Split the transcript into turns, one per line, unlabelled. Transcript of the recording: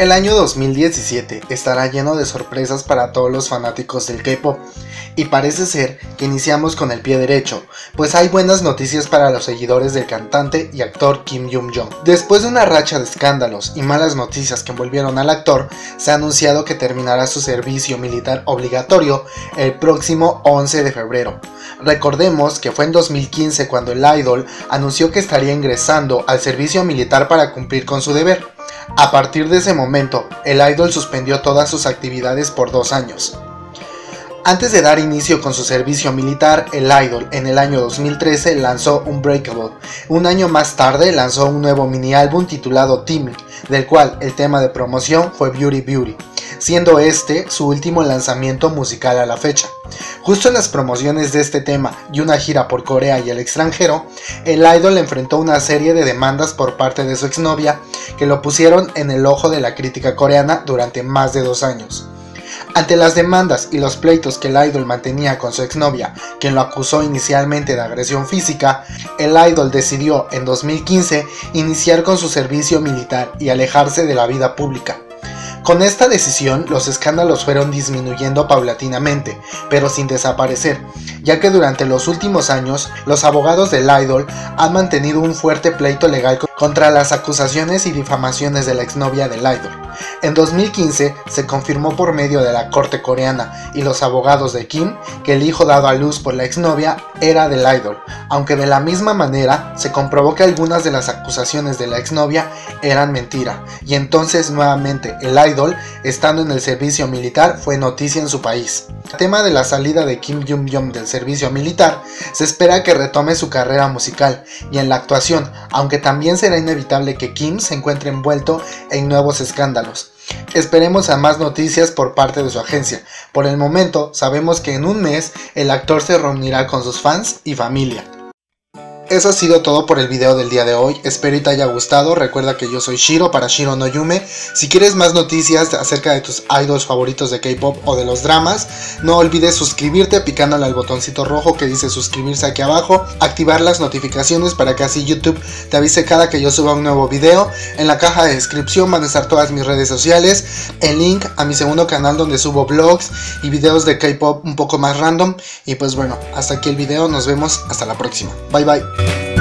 El año 2017 estará lleno de sorpresas para todos los fanáticos del K-pop y parece ser que iniciamos con el pie derecho, pues hay buenas noticias para los seguidores del cantante y actor Kim Young-joon. Después de una racha de escándalos y malas noticias que envolvieron al actor, se ha anunciado que terminará su servicio militar obligatorio el próximo 11 de febrero. Recordemos que fue en 2015 cuando el idol anunció que estaría ingresando al servicio militar para cumplir con su deber. A partir de ese momento, el idol suspendió todas sus actividades por 2 años. Antes de dar inicio con su servicio militar, el idol en el año 2013 lanzó Unbreakable. Un año más tarde lanzó un nuevo mini álbum titulado Teaming, del cual el tema de promoción fue Beauty Beauty, siendo este su último lanzamiento musical a la fecha. Justo en las promociones de este tema y una gira por Corea y el extranjero, el idol enfrentó una serie de demandas por parte de su exnovia que lo pusieron en el ojo de la crítica coreana durante más de 2 años. Ante las demandas y los pleitos que el idol mantenía con su exnovia, quien lo acusó inicialmente de agresión física, el idol decidió en 2015 iniciar con su servicio militar y alejarse de la vida pública. Con esta decisión, los escándalos fueron disminuyendo paulatinamente, pero sin desaparecer, ya que durante los últimos años, los abogados del idol han mantenido un fuerte pleito legal contra las acusaciones y difamaciones de la exnovia del idol. En 2015 se confirmó por medio de la corte coreana y los abogados de Kim que el hijo dado a luz por la exnovia era del idol, aunque de la misma manera se comprobó que algunas de las acusaciones de la exnovia eran mentira, y entonces nuevamente el idol, estando en el servicio militar, fue noticia en su país. El tema de la salida de Kim Young-joon del servicio militar se espera que retome su carrera musical y en la actuación, aunque también será inevitable que Kim se encuentre envuelto en nuevos escándalos. Esperemos a más noticias por parte de su agencia. Por el momento, sabemos que en un mes el actor se reunirá con sus fans y familia. Eso ha sido todo por el video del día de hoy, espero y te haya gustado. Recuerda que yo soy Shiro para Shiro no Yume. Si quieres más noticias acerca de tus idols favoritos de K-pop o de los dramas, no olvides suscribirte picándole al botoncito rojo que dice suscribirse aquí abajo, activar las notificaciones para que así YouTube te avise cada que yo suba un nuevo video. En la caja de descripción van a estar todas mis redes sociales, el link a mi segundo canal donde subo vlogs y videos de K-pop un poco más random. Y pues bueno, hasta aquí el video, nos vemos hasta la próxima, bye bye.